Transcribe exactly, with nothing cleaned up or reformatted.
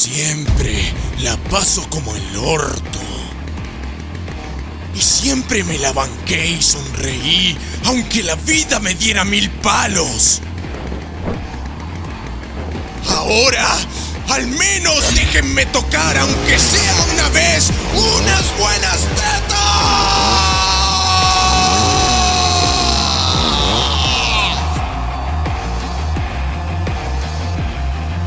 Siempre la paso como el orto. Y siempre me la banqué y sonreí, aunque la vida me diera mil palos. Ahora, al menos déjenme tocar, aunque sea una vez, unas buenas